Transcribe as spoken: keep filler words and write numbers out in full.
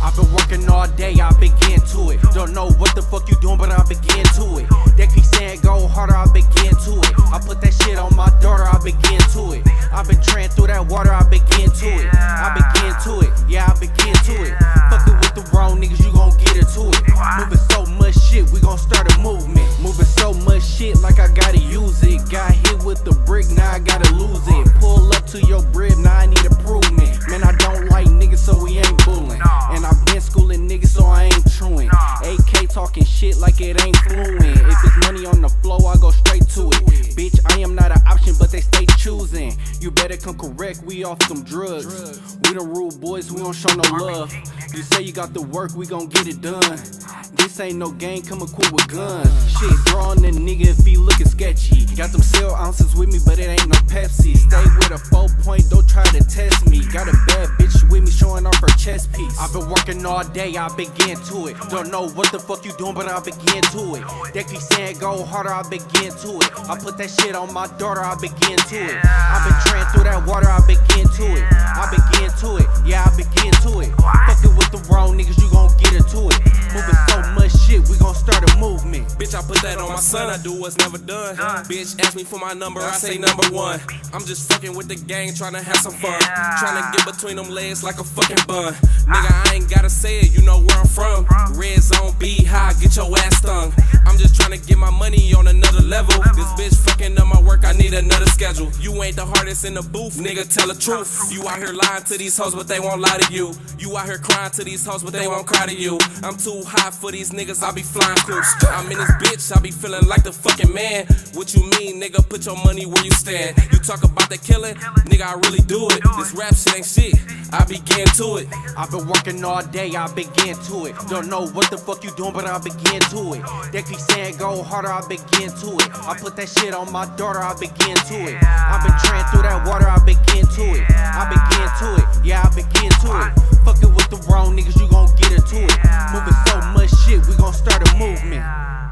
I've been working all day, I begin to it. Don't know what the fuck you doing, but I begin to it. They keep saying go harder, I begin to it. I put that shit on my daughter, I begin to it. I've been trying through that water, I begin to it. I begin to it, yeah, I begin to it. Fucking with the wrong niggas, you gon' get it to it. Moving so much shit, we gon' start a movement. Moving so much shit like I gotta use it. Got hit with the brick, now I gotta lose it. Pull up to your crib, now I need improvement. Man, I don't like niggas, so we ain't bullying. And I've been schooling niggas, so I ain't truant. A K talking shit like it ain't fluent. If it's money on the flow, I go straight to it. Bitch, I am not an option, but they stay choosing. You better come correct, we off some drugs. We the rude boys, we don't show no love. You say you got the work, we gon' get it done. This ain't no game, come equipped with guns. Shit, drawing the nigga if he looking sketchy. Got them cell ounces with me, but it ain't no Pepsi. Stay with a four point, don't try to test me. Got a bad bitch with me, showing off her chest piece. I've been working all day, I begin to it. Don't know what the fuck you doing, but I begin to it. They keep saying go harder, I begin to it. I put that shit on my daughter, I begin to it. I've been trying through that water, I begin to it. I begin to it, yeah, I begin to it. Fucking with the wrong niggas, you gon' get it to it. Moving so much shit, we gon' start a movement. Bitch, I put that on my son, I do what's never done. Bitch, ask me for my number, I say number one. I'm just fucking with the gang, tryna have some fun. Tryna get between them legs like a fucking bun. Nigga, I ain't gotta say it, you know where I'm from. Red zone, be high, get your ass stung. I'm just tryna get my money on another level. This bitch fucking up my work, I need another schedule. You ain't the hardest in the booth, nigga, tell the truth. You out here lying to these hoes, but they won't lie to you. You out here crying to these hoes, but they won't cry to you. I'm too hot for these niggas, I be flying close. I'm in this bitch, I be feeling like the fucking man. What you mean, nigga, put your money where you stand. You talk about the killing, nigga, I really do it. This rap shit ain't shit, I begin to it. I've been working all day, I begin to it. Don't know what the fuck you doing, but I begin to it. They keep saying go harder, I begin to it. I put that shit on my daughter, I begin to it. I've been trying through that water, I begin to it. I begin to it, yeah, I begin to it. Fucking with the wrong niggas, you gon' get it to it. Moving so much shit, we gon' start a movement.